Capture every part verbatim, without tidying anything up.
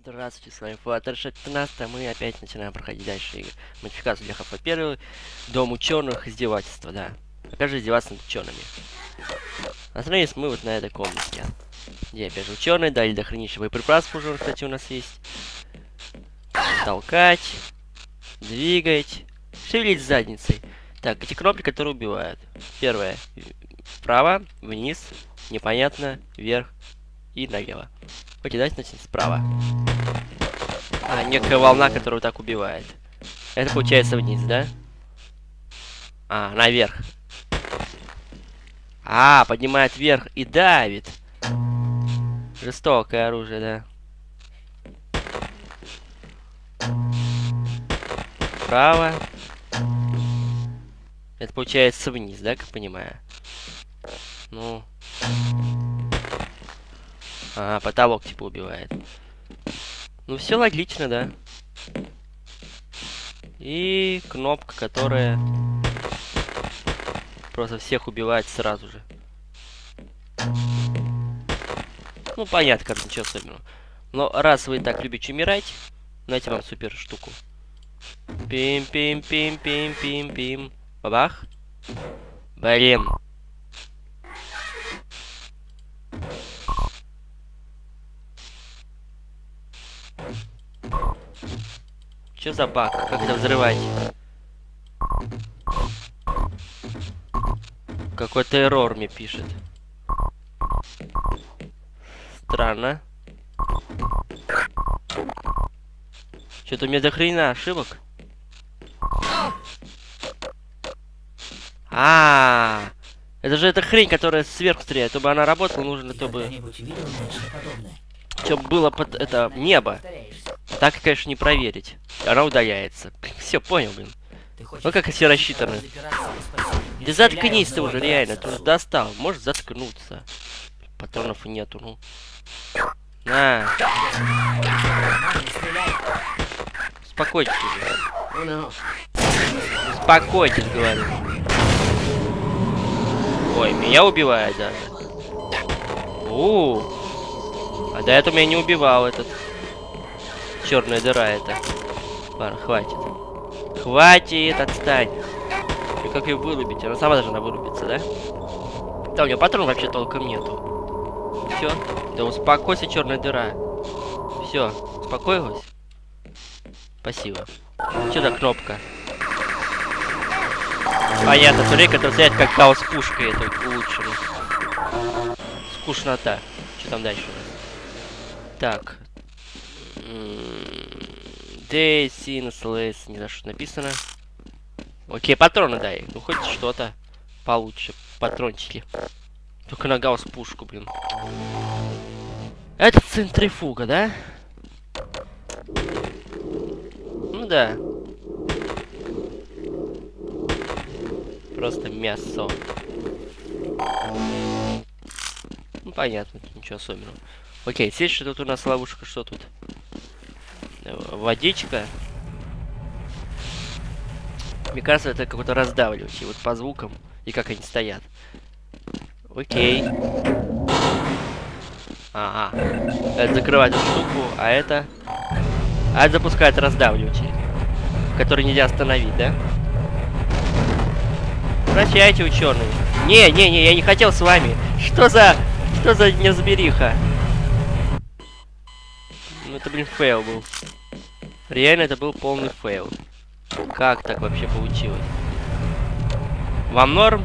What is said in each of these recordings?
Здравствуйте, с вами Fluttershy пятнадцать, а мы опять начинаем проходить дальше игры. Модификацию для ХФ один, Дом ученых, издевательство, да. Опять же издеваться над учеными. Остановились мы вот на этой комнате. Где опять же ученые, дали до хранилища боеприпасов уже, кстати, у нас есть. Толкать, двигать, шевелить задницей. Так, эти кнопки, которые убивают. Первое. Вправо, вниз, непонятно, вверх и налево. Окей, давайте начнем справа. А, некая волна, которая вот так убивает. Это получается вниз, да? А, наверх. А, поднимает вверх и давит. Жестокое оружие, да. Вправо. Это получается вниз, да, как понимаю? Ну. А, потолок типа убивает. Ну, все логично, да. И кнопка, которая просто всех убивает сразу же. Ну, понятно, как ничего особенного. Но раз вы так любите умирать, дайте вам супер штуку. Пим-пим-пим-пим-пим-пим. Бабах. Блин. Что за баг? Как это взрывать? Какой-то эррор мне пишет. Странно. Что-то у меня до хрена ошибок. А, -а, а, это же эта хрень, которая сверху стреляет. Чтобы она работала, нужно, чтобы... Чтобы было под это небо. Так, конечно, не проверить. Она удаляется. Все, понял, блин. Ну как все рассчитано. Да заткнись ты уже, реально. Ты уже достал. Можешь заткнуться. Патронов нету, ну. На. Успокойтесь уже. Успокойтесь, говорю. Ой, меня убивает даже. У, -у, -у. А до этого меня не убивал этот. Черная дыра это. Ладно, хватит. Хватит, отстань. И как ее вырубить? Она сама должна вырубиться, да? Да, у нее патрон вообще толком нету. Все. Да успокойся, черная дыра. Все, успокоилась? Спасибо. Что за кнопка? Понятно, турель, который стоит как хаос пушка, это улучшено. Скучнота. Что там дальше у нас? Так. Дейсинслэс, не знаю, что написано. Окей, патроны дай. Ну хоть что-то получше. Патрончики. Только на гаусс пушку, блин. Это центрифуга, да? Ну да. Просто мясо. Ну понятно, ничего особенного. Окей, здесь что тут у нас ловушка, что тут? Водичка. Мне кажется, это какой-то раздавливающий, вот по звукам и как они стоят. Окей. Ага. Это закрывает эту штуку, а это... А это запускает раздавливающий, который нельзя остановить, да? Прощайте, ученые. Не, не, не, я не хотел с вами. Что за... Что за неразбериха? Ну это, блин, фейл был. Реально, это был полный фейл. Как так вообще получилось? Вам норм?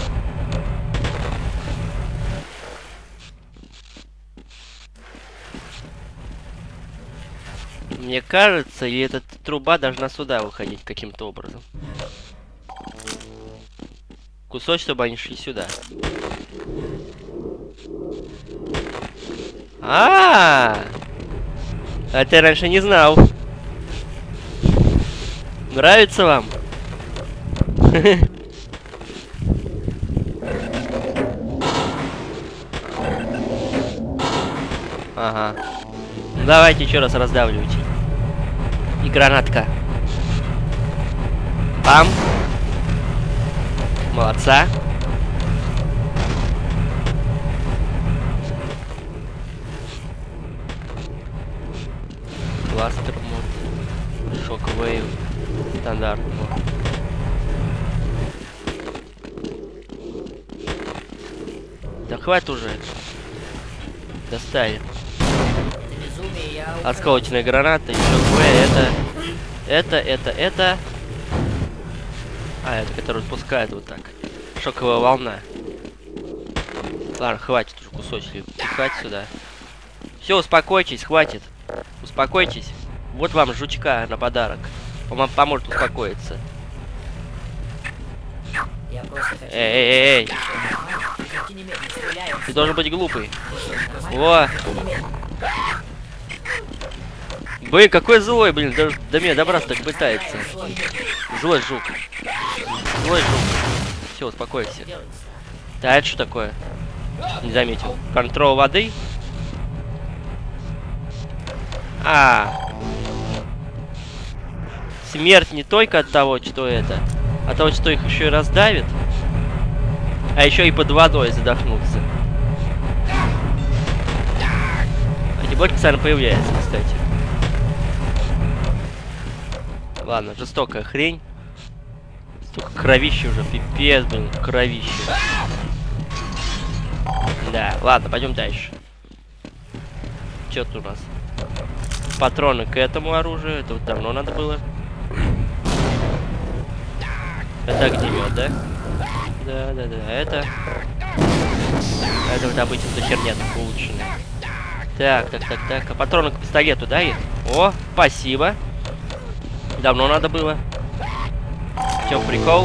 Мне кажется, или эта труба должна сюда выходить каким-то образом. Кусочек, чтобы они шли сюда. А-а-а! А ты раньше не знал. Нравится вам? Ага. Давайте еще раз раздавливайте. И гранатка. Пам. Молодца. Бластер мод. Шоквейв. Стандарт мод. Да хватит уже. Достали. Осколочная граната, шоквейв, это... Это, это, это... А, это который спускает вот так. Шоковая волна. Ладно, хватит уже кусочки. Хватит сюда. Все, успокойтесь, хватит. Успокойтесь. Вот вам жучка на подарок. Он вам поможет успокоиться. Эй, эй, эй, эй. Ты должен быть глупый. О! Блин, какой злой, блин, до, до меня добраться так пытается. Злой жук. Злой жук. Все, успокойся. Да, это что такое? Не заметил. Контрол воды. А. Смерть не только от того, что это, а от того, что их еще и раздавит. А еще и под водой задохнуться. Эти блоки постоянно появляются, кстати. Ладно, жестокая хрень. Столько кровища уже, пипец, блин, кровища. Да, ладно, пойдем дальше. Что тут у нас? Патроны к этому оружию, это вот давно надо было. Это огнемет, да? Да, да, да, это... Это вот обычно херня так улучшенная. Так, так, так, так. А патроны к пистолету, да? И... О, спасибо. Давно надо было. В чем прикол?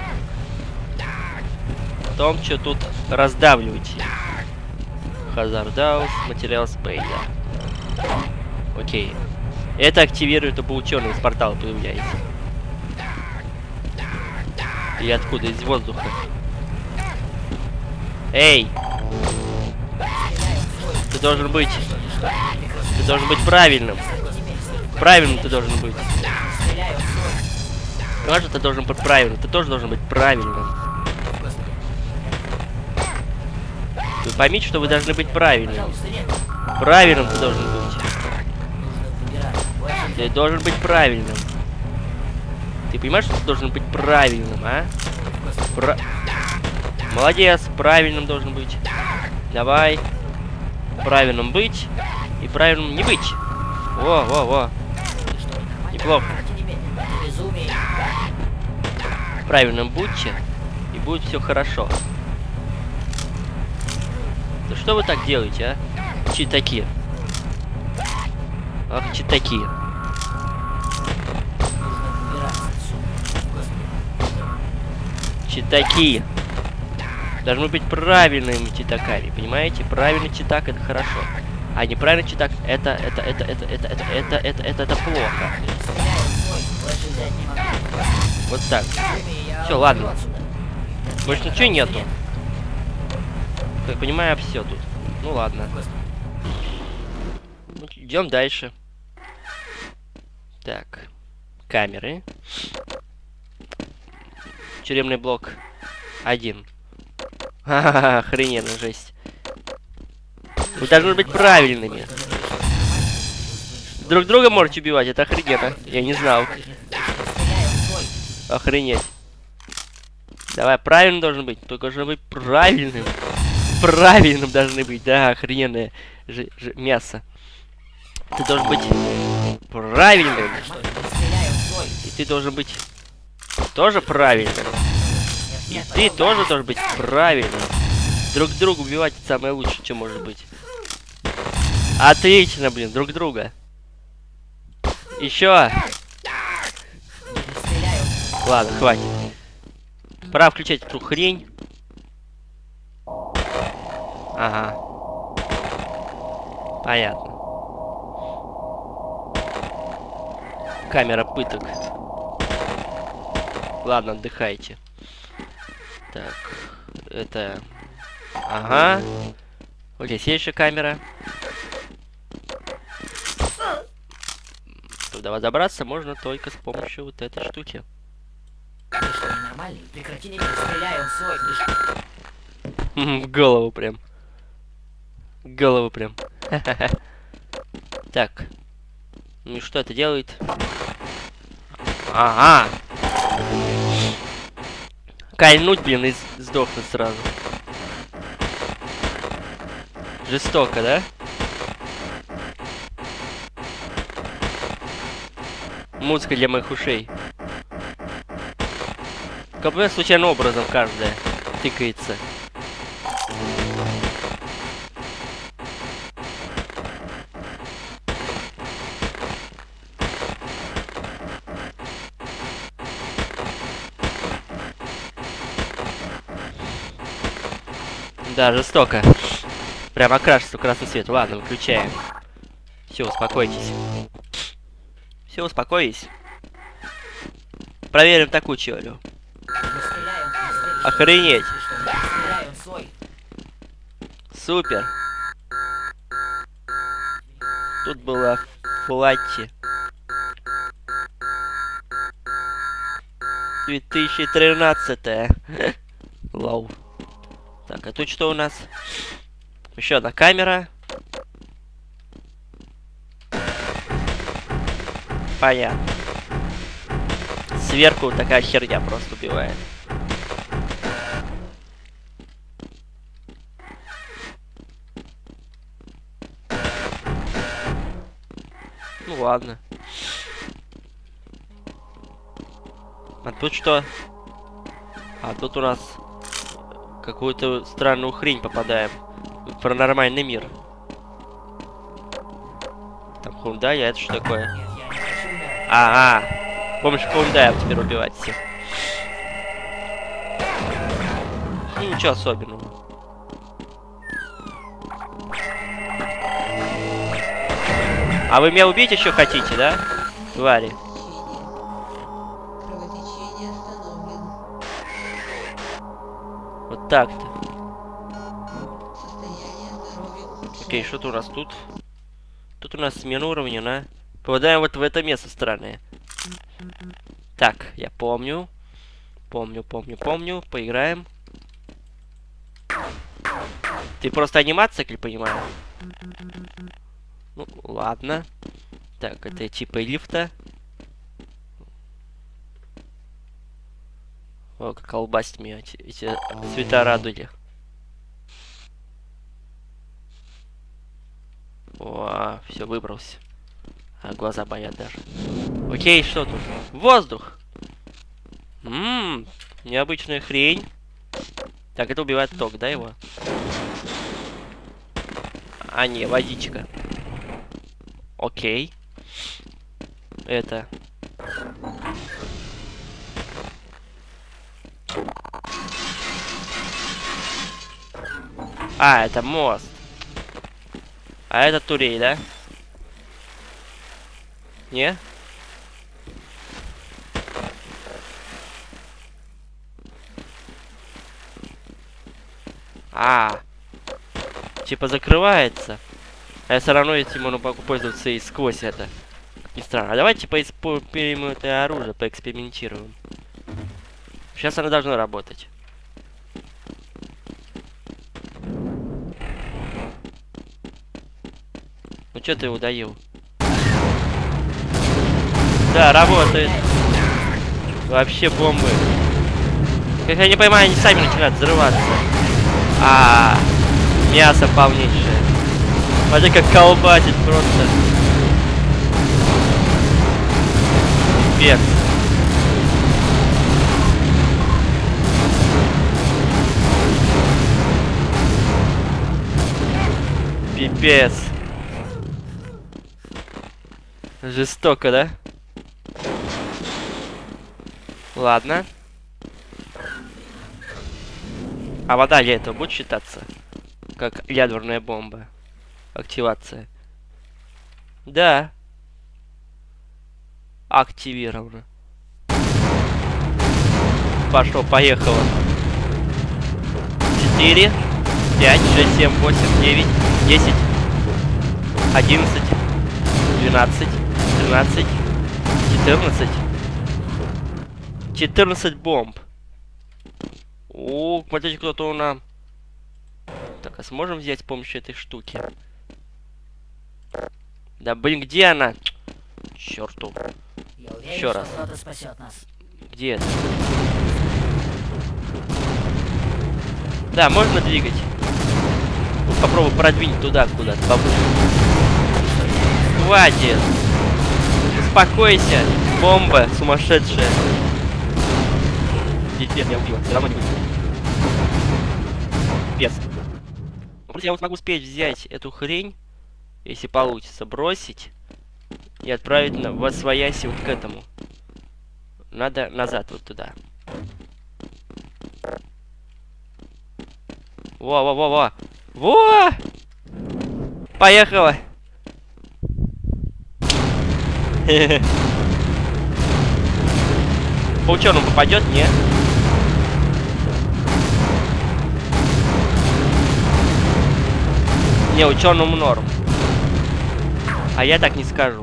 В том, что тут раздавливаете. Хазардаус, материал спейда. Окей. Это активирует, оба ученые из портала появляется. И откуда? Из воздуха. Эй! Ты должен быть... Ты должен быть правильным. Правильным ты должен быть. Конечно, ты должен быть правильным. Ты тоже должен быть правильным. Вы поймите, что вы должны быть правильным. Правильным ты должен быть. Ты должен быть правильным. Ты понимаешь, что ты должен быть правильным, а? Пра... Молодец, правильным должен быть. Давай. Правильным быть и правильным не быть. Во, во, во. Неплохо. Правильным будьте, и будет все хорошо. Да что вы так делаете, а? Читаки. Ах, читаки. Читаки. Должны быть правильными читаками, понимаете? Правильный читак — это хорошо. А неправильный читак — это, это, это, это, это, это, это, это, это, это плохо. Вот так. Все, ладно. Больше ничего нету. Как я понимаю, все тут. Ну ладно. Идем дальше. Так. Камеры. Тюремный блок. Один. Ха-ха-ха, охрененно, жесть. Вы должны быть правильными. Друг друга можете убивать, это охрененно. Я не знал. Охренеть. Давай, правильным должен быть. Только должен быть правильным. Правильным должны быть, да, охрененное ж ж мясо. Ты должен быть правильным. И ты должен быть тоже правильным. И ты тоже должен быть правильным. Друг друга убивать — это самое лучшее, что может быть. Отлично, блин, друг друга. Еще. Ладно, хватит. Пора включать эту хрень. Ага. Понятно. Камера пыток. Ладно, отдыхайте. Так. Это... Ага. Вот здесь есть еще камера. Туда забраться можно только с помощью вот этой штуки. Ты что, ненормальный? Прекрати, не стреляй, он свой. В голову прям. В голову прям. Так. Ну и что это делает? Ага. Кольнуть, блин, и сдохнуть сразу. Жестоко, да? Музыка для моих ушей. Как бы случайным образом каждая тыкается. Да, жестоко. Прямо окрашивается в красный цвет. Ладно, выключаем. Все, успокойтесь. Все, успокойтесь. Проверим такую теорию. Охренеть. Супер. Тут было флатти. две тысячи тринадцатое. Лоу. Так, а тут что у нас? Еще одна камера. Понятно. Сверху такая херня просто убивает. Ну ладно. А тут что? А тут у нас какую-то странную хрень попадаем в паранормальный мир. Там Хундай, а это что такое? Ага. С помощью Хундаев теперь убивать всех. Ну, ничего особенного. А вы меня убить еще хотите, да? Твари. Вот так-то. Окей, что-то у нас тут. Тут у нас смена уровня, на. Попадаем вот в это место странное. Так, я помню. Помню, помню, помню. Поиграем. Ты просто анимация, как я понимаю? Ну, ладно. Так, это типа лифта. О, как колбасит меня эти, эти цвета радуги. О, все, выбрался. А глаза болят даже. Окей, что тут? Воздух! Ммм, необычная хрень. Так, это убивает ток, да, его? А, не, водичка. Окей. Это... А, это мост. А это турель, да? Не? А, типа закрывается. А я все равно этим могу пользоваться и сквозь это. Не странно. А давайте поиспользуем это оружие, поэкспериментируем. Сейчас оно должно работать. Ну что ты его доел? Да, работает. Вообще бомбы. Как я не понимаю, они сами начинают взрываться. А, -а, -а мясо полнейшее. Смотри, как колбасит просто. Пипец. Пипец. Жестоко, да? Ладно. А вода для этого будет считаться? Как ядерная бомба. Активация. Да. Активировано. Пошло, поехало. четыре, пять, шесть, семь, восемь, девять, десять, одиннадцать, двенадцать, тринадцать, четырнадцать. четырнадцать бомб. О, смотрите, кто-то у нас. Так, а сможем взять с помощью этой штуки? Да блин, где она? черту. Я уверен, Еще что раз. кто-то спасет нас. Где это? Да, можно двигать. Ну, попробуй продвинуть туда куда-то побольше. Хватит. Успокойся. Бомба сумасшедшая. Пипец, я убил. Все равно не убил. Пипец. Я вот смогу успеть взять эту хрень, если получится, бросить и отправить на восвояси вот к этому. Надо назад вот туда. Во-во-во-во! Во! Поехала! По ученому попадет, не? Не, ученому норм. А я так не скажу.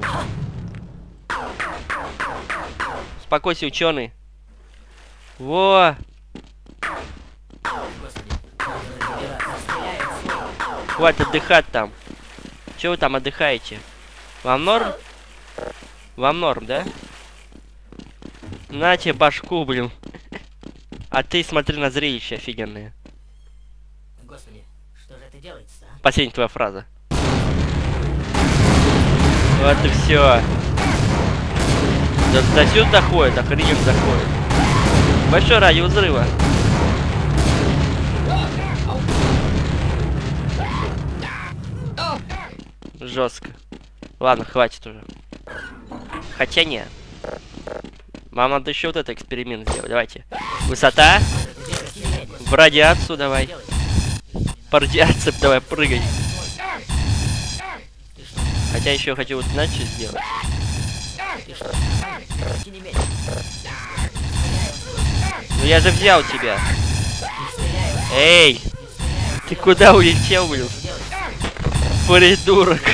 Успокойся, ученый. Во! Хватит отдыхать там. Че вы там отдыхаете? Вам норм? Вам норм, да? На тебе башку, блин. А ты смотри на зрелище офигенное. Господи, что же это делается, а? Последняя твоя фраза. Вот и все. До, до сюда доходит, охрененно заходит. Большой радиус взрыва. Жестко. Ладно, хватит уже. Хотя не. Вам надо еще вот этот эксперимент сделать. Давайте. Высота. В радиацию давай. По радиации давай прыгай. Хотя еще хочу вот иначе сделать. Ну я же взял тебя. Эй! Ты куда улетел, блин? Придурок.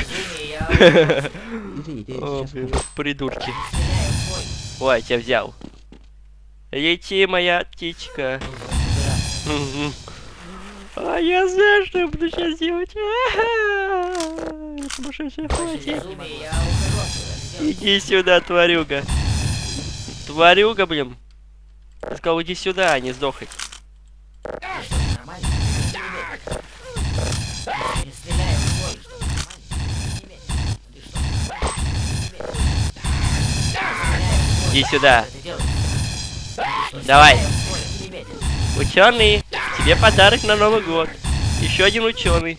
О, блин, придурки. Ой, я тебя взял. Лети, моя птичка. А я знаю, что я буду сейчас делать. Сумасшедшая, хватит. Иди сюда, тварюга. Тварюга, блин. Я сказал, иди сюда, а не сдохать. Иди сюда. Давай. Ученый, тебе подарок на Новый год. Еще один ученый.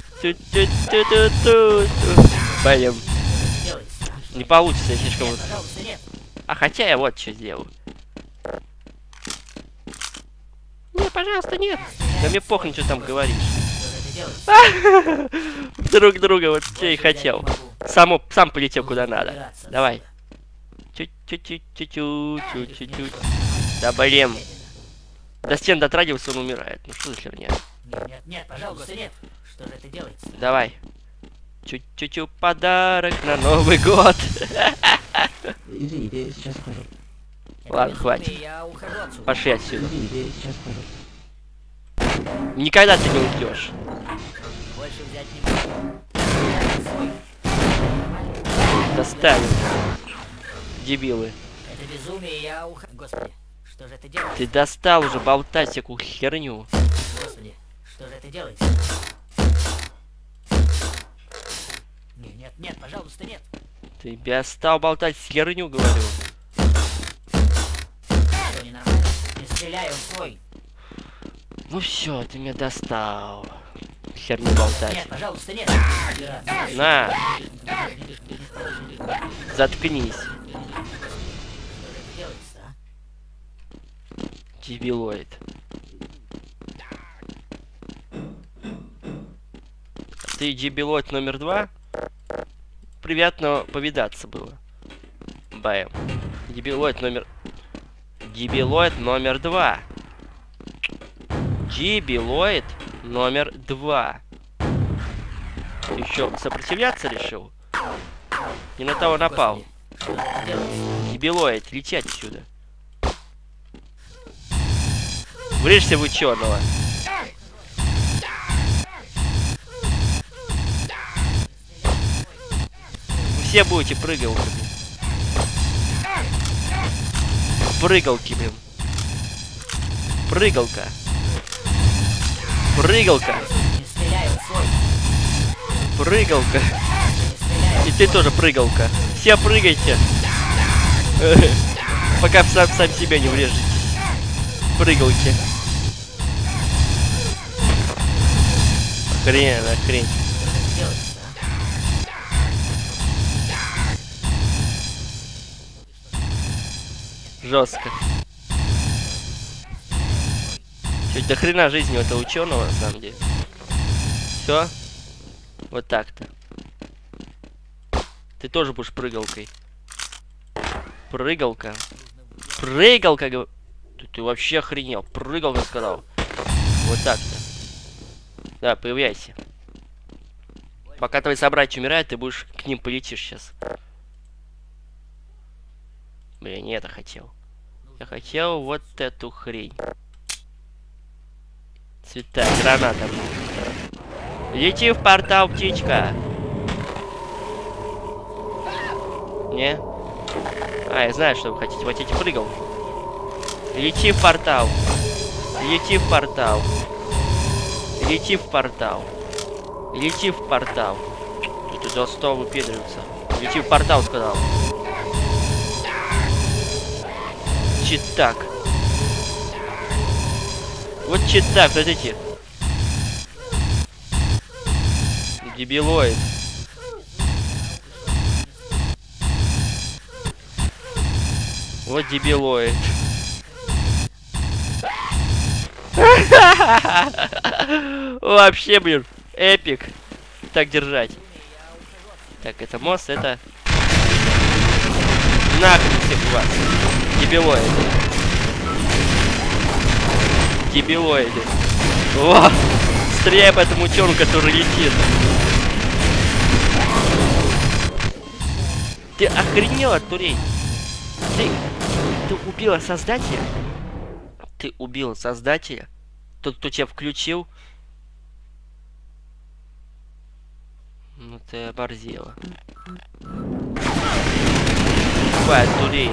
Блин. Не получится, я слишком устал. А хотя я вот что сделаю. Нет, пожалуйста, нет. Да мне похрен, что там говоришь. Друг друга, вот что и хотел. Само, сам полетел куда надо. Давай. Чуть-чуть-чуть-чуть-чуть-чуть. Да блин. До стен дотрагивался, он умирает. Ну что за херня? Нет, нет, нет, пожалуйста, нет. Что же это делается? Давай. Чуть-чуть подарок на Новый год. Извините, сейчас ухожу. Ладно, хватит. Я ухожу отсюда. Пошли отсюда. Извините, сейчас ухожу. Никогда ты не уйдешь. Больше взять не буду. Доставим. Дебилы. Это безумие, я ухожу. Господи, что же это делается? Ты достал уже болтать всякую херню. Господи, что же это делается? Нет, нет, нет, пожалуйста, нет. Ты стал болтать херню, говорю. Что, ненормально? Не стреляй, он свой. Ну все, ты меня достал. Херню болтать. Нет, пожалуйста, нет. На. Заткнись. Что же это делается, а? Дебилоид. Ты дебилоид номер два? Приятно повидаться было. Бэм. Дебилоид номер... Дебилоид номер два. Дебилоид номер два. Ты еще сопротивляться решил? Не на того напал. Что же это делается? Дебилоид, лети отсюда. Врежься в ученого. Вы все будете прыгать. Прыгалки, блин. Прыгалка. Прыгалка. Не стреляй, свой. Прыгалка. И ты тоже прыгалка. Все прыгайте. Пока сам, сам себя не врежете. Прыгалки. Хрень, хрень. Жестко. Чуть до хрена жизни у этого ученого, на самом деле. Все. Вот так-то. Ты тоже будешь прыгалкой. Прыгалка. Прыгалка, говорю. Ты, ты вообще охренел. Прыгалка сказал. Вот так-то. Да, появляйся. Пока твои собратья умирают, ты будешь к ним полетишь сейчас. Блин, не это хотел. Я хотел вот эту хрень. Цвета, граната. Лети в портал, птичка. Не? А, я знаю, что вы хотите. Вы хотите прыгал. Лети в портал. Лети в портал. Лети в портал. Лети в портал. Ты достал выпедриваться. Лети в портал, сказал. Читак. Вот читак, смотрите. Дебилоид. Вот дебилоид. Вообще, блин, эпик. Так держать. Так, это мост, это... Нахрен всех вас. Дебилоиды. Дебилоиды. О! Стреляй по этому учёнку, который летит. Ты охренела, Турей? Ты... Ты убила создателя? Ты убила создателя? Тот, кто тебя включил? Ну ты оборзела. Хватит, Турей.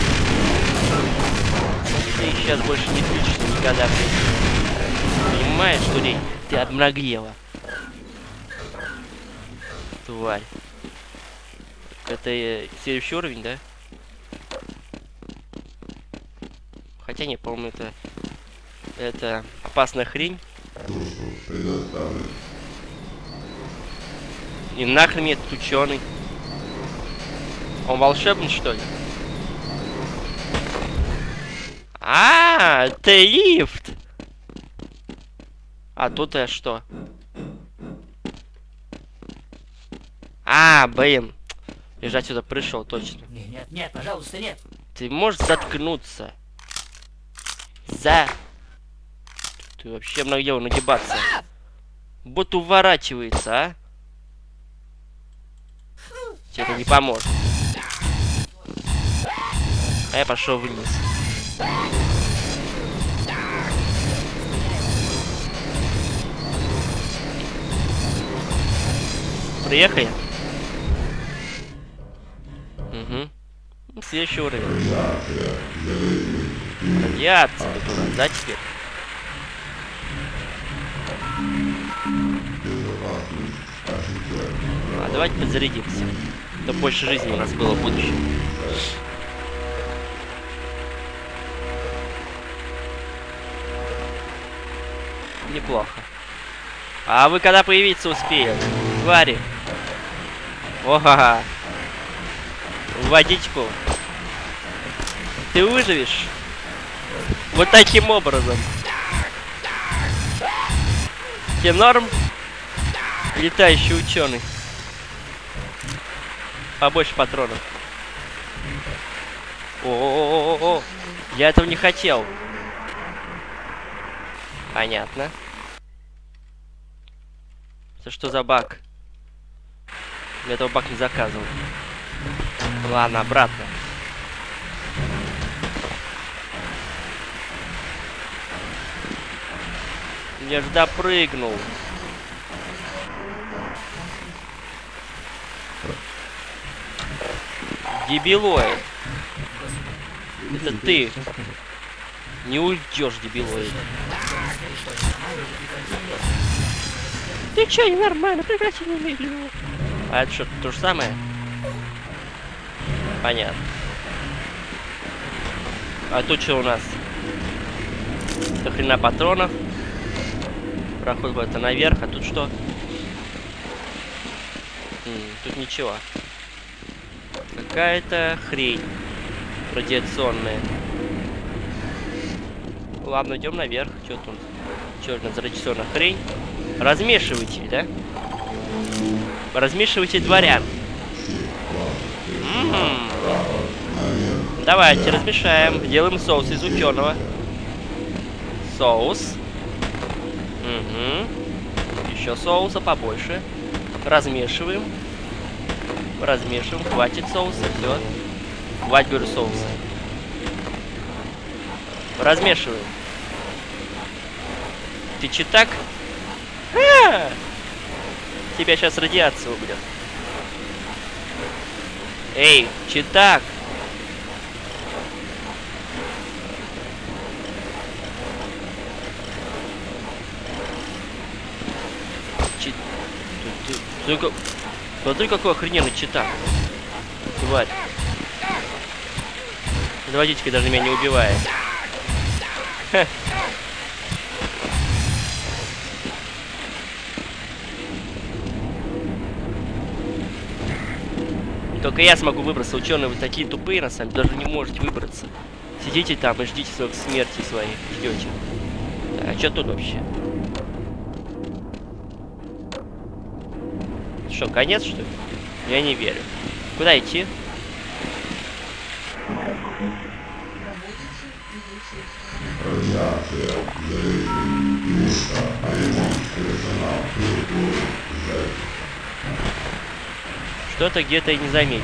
Ты сейчас больше не включишься никогда. Понимаешь, Турей? Ты обнаглела. Тварь. Это э, следующий уровень, да? Хотя не, по-моему, это... Это опасная хрень. И нахрен мне этот ученый? Он волшебный, что ли? А, ты лифт! А тут я что? А, блин. Я же отсюда пришел, точно. Нет, нет, нет, пожалуйста, нет. Ты можешь заткнуться? За... Ты вообще много нагибаться. Вот уворачивается, а? Тебе это не поможет. А я пошел вниз. Приехали? Угу. Следующий уровень. Радиация, да, теперь? А давайте подзарядимся. То больше жизни у нас было в будущем. Неплохо. А вы когда появиться успеете? Твари. Ого. Водичку. Ты выживешь? Вот таким образом. Тебе норм? Летающий ученый. Побольше патронов. О-о-о-о-о. Я этого не хотел. Понятно. Это что за баг? Я этого баг не заказывал. Ладно, обратно. Я ж допрыгнул. Дебилоид. Это ты. Не уйдешь, дебилоид. Ты чё, ненормально? Прекрати немедленно. А это что, то же самое? Понятно. А тут что у нас? До хрена патронов. Проход в это наверх, а тут что? М, тут ничего. Какая-то хрень радиационная. Ладно, идем наверх. Что тут? Черная радиационная хрень. Размешиватель, да? Размешиватель дворян. М-м-м. Давайте размешаем. Делаем соус из ученого. Соус. Угу. Еще соуса побольше. Размешиваем. Размешиваем. Хватит соуса. Все. Хватит, говорю, соуса. Размешиваем. Ты че так? А! Тебя сейчас радиация убьет. Эй, че так? Че... Ты, ты... Смотри, смотри, какой охрененный читак. Тварь. Эта водичка даже меня не убивает. Ха. Только я смогу выбраться. Ученые, вы такие тупые, на самом деле, даже не можете выбраться. Сидите там и ждите своих смерти своей. Ждете. Так, а что тут вообще? Что, конец, что ли? Я не верю. Куда идти? Что-то где-то и не заметил.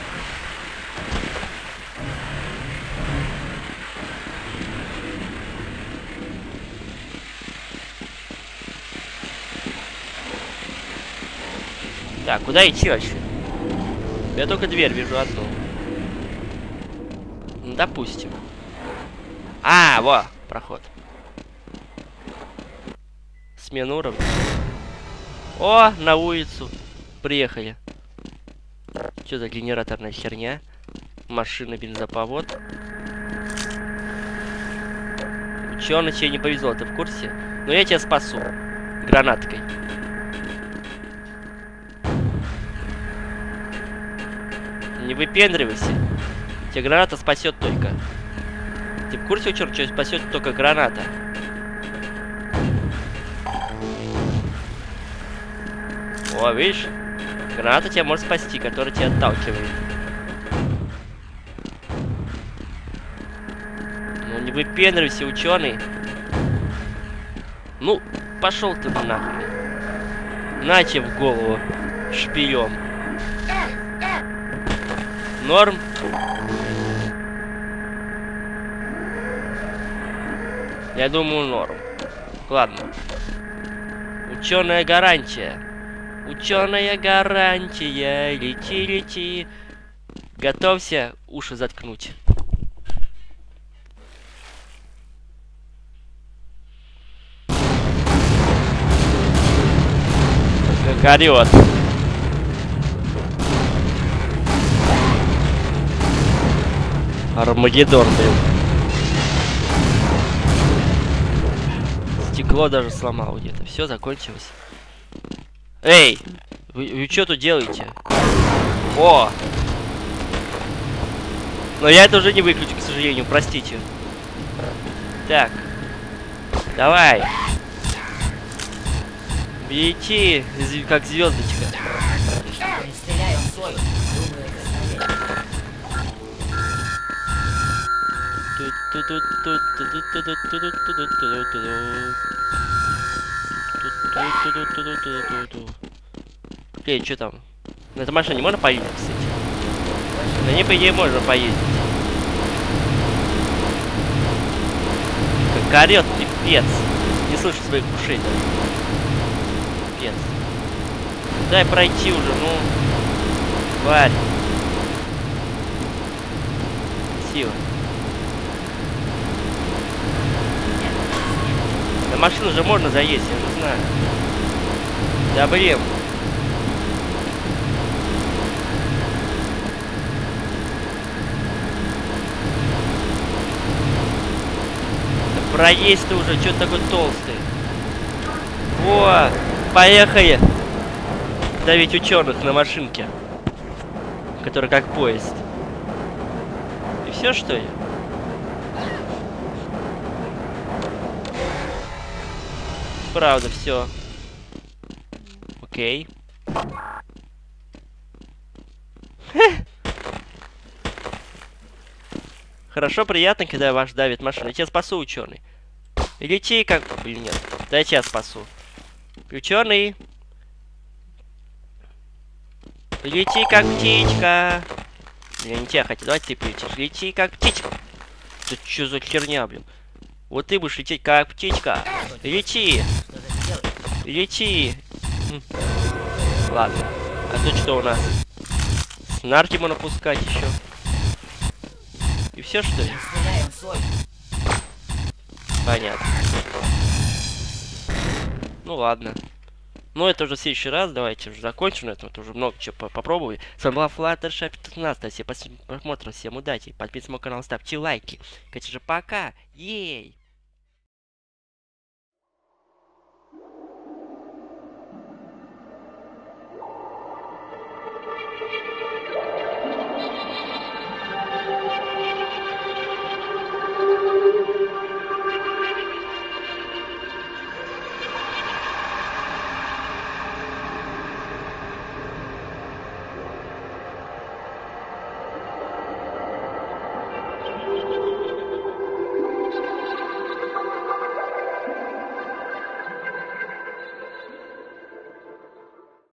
Так, куда идти вообще? Я только дверь вижу одну. Ну, допустим. А, во, проход. Смена уровня. О, на улицу. Приехали. Что за генераторная херня? Машина, бензоповод. Ученый, тебе не повезло, ты в курсе? Но я тебя спасу. Гранаткой. Не выпендривайся. Тебя граната спасет только. Ты в курсе, ученый, что спасет только граната? О, видишь? Граната тебя может спасти, которая тебя отталкивает. Ну не выпендривайся, ученый. Ну, пошел ты нахуй. На тебе в голову, шпион. Норм. Я думаю, норм. Ладно. Ученая гарантия. Ученая гарантия. Лети, лети. Готовься уши заткнуть. Как орёт. Армагеддон, блин. Стекло даже сломал где-то. Все закончилось. Эй! Вы, вы что тут делаете? О! Но я это уже не выключу, к сожалению, простите. Так. Давай. Лети, как звездочка. Эй, что там? На этой машине можно поездить, кстати? На ней, по идее, можно поездить. Как орёт, пипец. Не слышу своих ушей даже. Пипец. Дай пройти уже, ну. Тварь. Красиво. На машину же можно заесть, я же знаю. Да блин. Да проезд ты уже, чё ты такой толстый? Во, поехали. Давить ученых на машинке, который как поезд. И все, что ли? Правда, все. Окей. Хорошо, приятно, когда ваш давит машина. Я тебя спасу, ученый. Лети как... Блин, нет. Да я тебя спасу. Ученый. Лети как птичка. Я не тебя хотел. Давай ты полетишь. Лети как птичка. Это что за херня, блин? Вот ты будешь лететь как птичка. Лети. Лети. Хм. Ладно. А тут что у нас? Снарки можно пускать еще. И все, что ли? Понятно. Ну ладно. Ну это уже в следующий раз. Давайте уже закончим на этом. Это уже много чего попробовали. С вами была Fluttershy пятнадцать. Всем просмотра, всем удачи. Подписывайтесь на мой канал, ставьте лайки. Конечно же, пока. Ей!